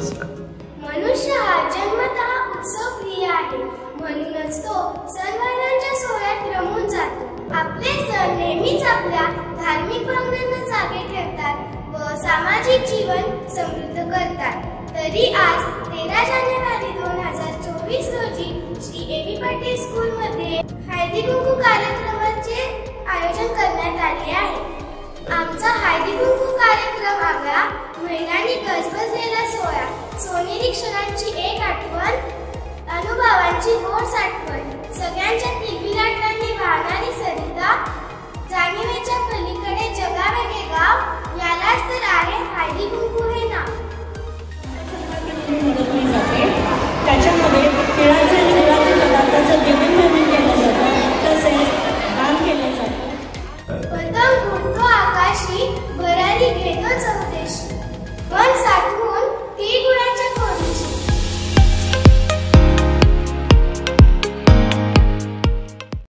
असतं. मनुष्य हा जन्मतः उत्सवप्रिय आहे, म्हणूनच तो सणवारांच्या सोहळ्यात रमून जातो. आपले सण नेहमीच आपल्या धार्मिक भावनांना जागे ठेवतात व सामाजिक जीवन समृद्ध करतात. तरी आज 13 जानेवारी 2024 रोजी श्री ए.बी. पाटील स्कूलमध्ये हळदी कुंकू कार्यक्रमाचे आयोजन करण्यात आले आहे. आमचा हळदी कुंकू कार्यक्रम आगळा, महिलांनी गजबजलेला सोहळा, सोनेरी क्षणांची एक आठवण, अनुभवांची गोड साठवण, सगळ्यांच्या किलबिलाटांनी वाहणारी सरिता, जाणीवेच्या पलीकडे जगावेगळे गाव, यालाच तर आहे हळदी कुंकू हे नाव. त्याच्यामध्ये तिळाचे गुळाचे पदार्थाचं जेवण केलं जातं, तसेच दान केलं जातं. पतंग उडतो आकाशी, भरारी घेतो